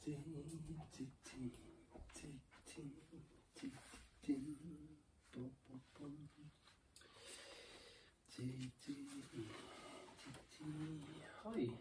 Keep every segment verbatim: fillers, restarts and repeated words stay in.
Oj.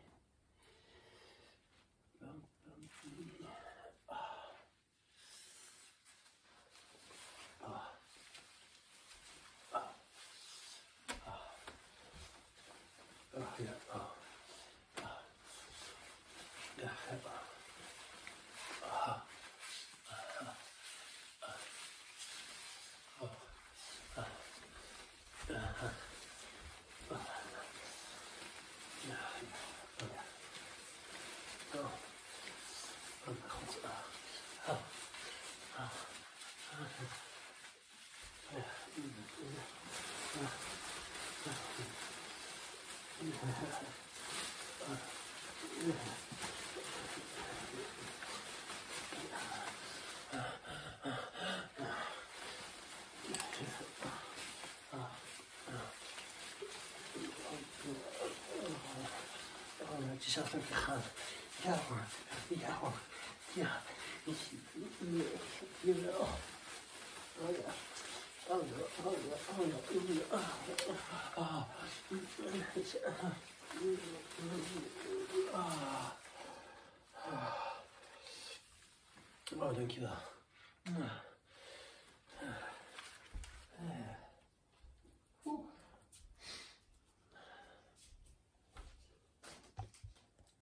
就像这个汗，一会儿，一会儿，呀，一起，一，一个啊，哎呀，哎呀，哎呀，哎呀，哎呀，啊，啊，嗯，嗯，嗯，啊，啊，啊，元気だ。嗯。